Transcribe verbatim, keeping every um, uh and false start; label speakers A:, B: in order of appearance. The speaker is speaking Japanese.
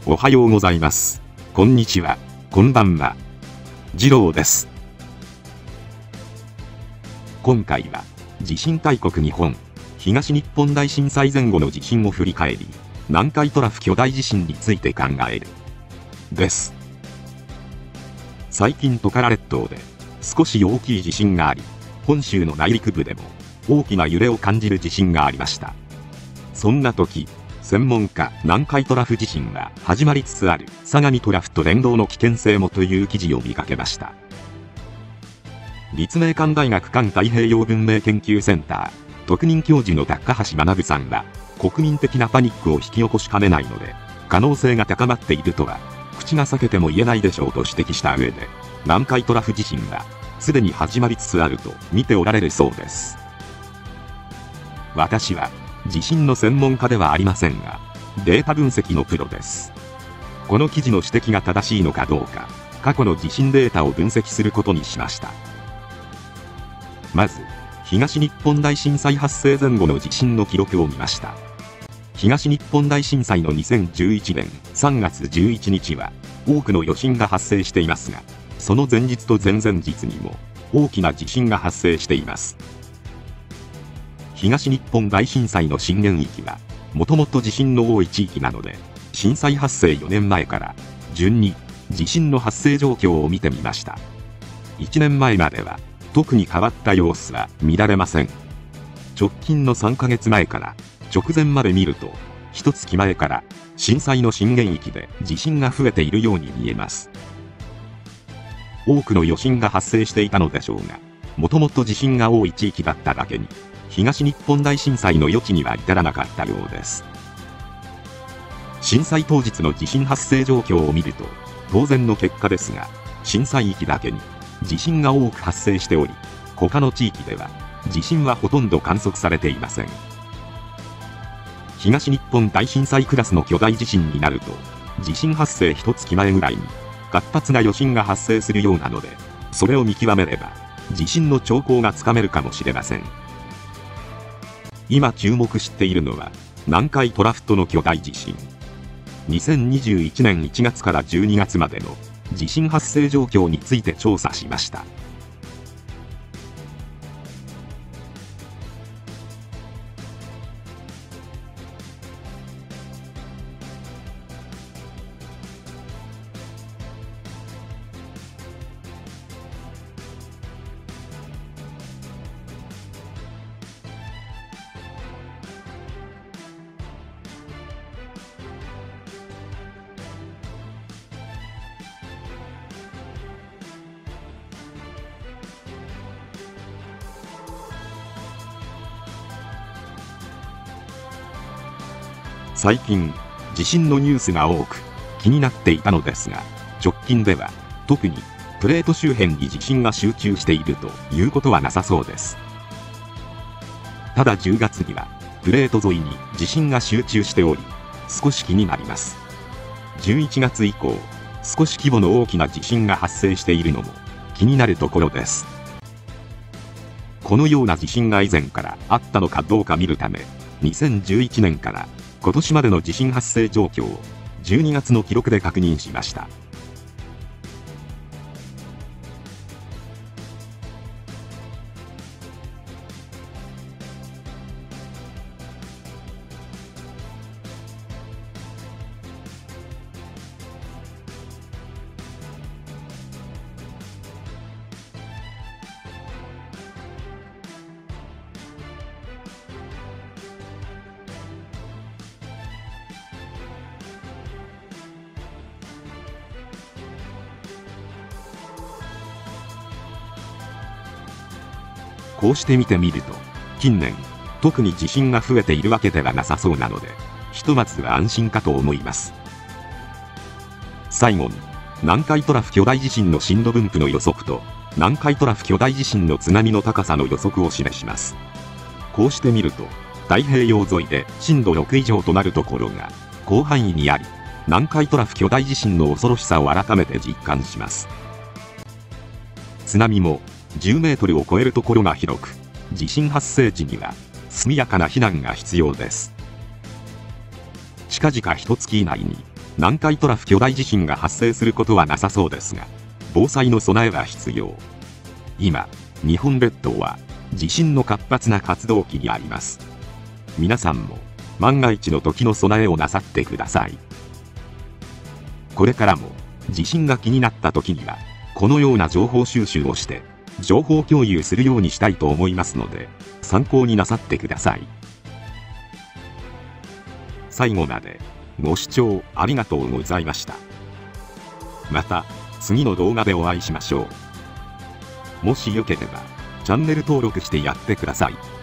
A: おはようございます。こんにちは。こんばんは。次郎です。今回は、地震大国日本、東日本大震災前後の地震を振り返り、南海トラフ巨大地震について考える。です。最近トカラ列島で、少し大きい地震があり、本州の内陸部でも、大きな揺れを感じる地震がありました。そんな時、専門家南海トラフ地震は始まりつつある相模トラフと連動の危険性もという記事を見かけました。立命館大学環太平洋文明研究センター特任教授の高橋学さんは、国民的なパニックを引き起こしかねないので、可能性が高まっているとは口が裂けても言えないでしょうと指摘した上で、南海トラフ地震はすでに始まりつつあると見ておられるそうです。私は地震の専門家ではありませんが、データ分析のプロです。この記事の指摘が正しいのかどうか、過去の地震データを分析することにしました。まず、東日本大震災発生前後の地震の記録を見ました。東日本大震災のにせんじゅういちねんさんがつじゅういちにちは、多くの余震が発生していますが、その前日と前々日にも、大きな地震が発生しています。東日本大震災の震源域は、もともと地震の多い地域なので、震災発生よねんまえから、順に地震の発生状況を見てみました。いちねんまえまでは、特に変わった様子は見られません。直近のさんかげつまえから直前まで見ると、いっかげつまえから震災の震源域で地震が増えているように見えます。多くの余震が発生していたのでしょうが、もともと地震が多い地域だっただけに、東日本大震災の予知には至らなかったようです。震災当日の地震発生状況を見ると、当然の結果ですが、震災域だけに地震が多く発生しており、他の地域では地震はほとんど観測されていません。東日本大震災クラスの巨大地震になると、地震発生いっかげつまえぐらいに活発な余震が発生するようなので、それを見極めれば地震の兆候がつかめるかもしれません。今注目しているのは、南海トラフトの巨大地震。にせんにじゅういちねんいちがつからじゅうにがつまでの地震発生状況について調査しました。最近、地震のニュースが多く気になっていたのですが、直近では特にプレート周辺に地震が集中しているということはなさそうです。ただじゅうがつにはプレート沿いに地震が集中しており、少し気になります。じゅういちがつ以降、少し規模の大きな地震が発生しているのも気になるところです。このような地震が以前からあったのかどうか見るため、にせんじゅういちねんから今年までの地震発生状況をじゅうにがつの記録で確認しました。こうして見てみると、近年、特に地震が増えているわけではなさそうなので、ひとまずは安心かと思います。最後に、南海トラフ巨大地震の震度分布の予測と、南海トラフ巨大地震の津波の高さの予測を示します。こうして見ると、太平洋沿いで震度ろく以上となるところが、広範囲にあり、南海トラフ巨大地震の恐ろしさを改めて実感します。津波も、じゅうメートルを超えるところが広く、地震発生時には速やかな避難が必要です。近々一月以内に南海トラフ巨大地震が発生することはなさそうですが、防災の備えは必要。今、日本列島は地震の活発な活動期にあります。皆さんも万が一の時の備えをなさってください。これからも地震が気になった時には、このような情報収集をして情報共有するようにしたいと思いますので、参考になさってください。最後までご視聴ありがとうございました。また次の動画でお会いしましょう。もしよければチャンネル登録してやってください。